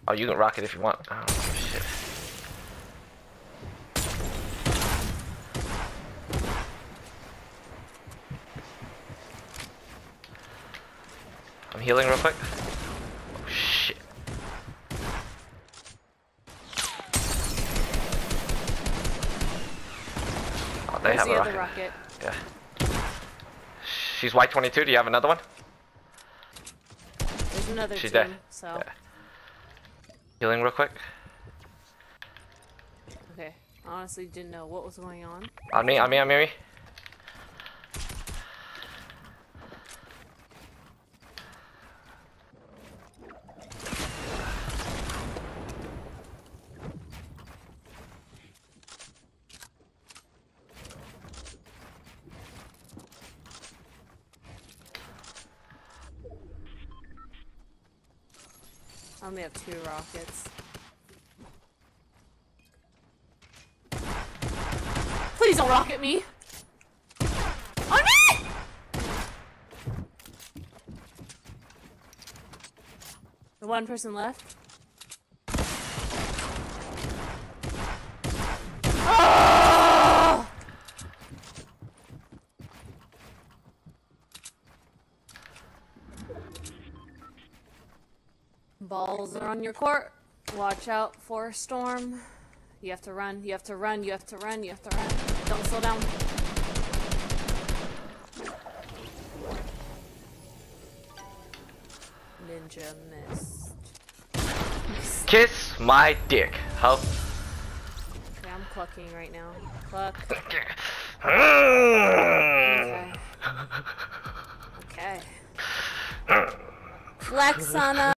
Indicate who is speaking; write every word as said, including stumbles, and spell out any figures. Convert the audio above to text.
Speaker 1: Oh, you can rock it if you want. Oh, shit. I'm healing real quick. Oh, shit. Oh, they
Speaker 2: Where's
Speaker 1: have
Speaker 2: the
Speaker 1: a
Speaker 2: other
Speaker 1: rocket.
Speaker 2: rocket?
Speaker 1: Yeah. She's Y twenty-two. Do you have another one?
Speaker 2: There's another
Speaker 1: She's
Speaker 2: team,
Speaker 1: dead.
Speaker 2: so.
Speaker 1: Yeah. Healing real quick.
Speaker 2: Okay. Honestly, didn't know what was going on.
Speaker 1: On me, on me, on me.
Speaker 2: I only have two rockets. Please don't rocket me! On me! The one person left. Oh! Balls are on your court. Watch out for a storm. You have to run, you have to run, you have to run, you have to run. Don't slow down. Ninja missed.
Speaker 1: Kiss my dick. How?
Speaker 2: Okay, I'm clucking right now. Cluck. Okay. Okay. Flex on us.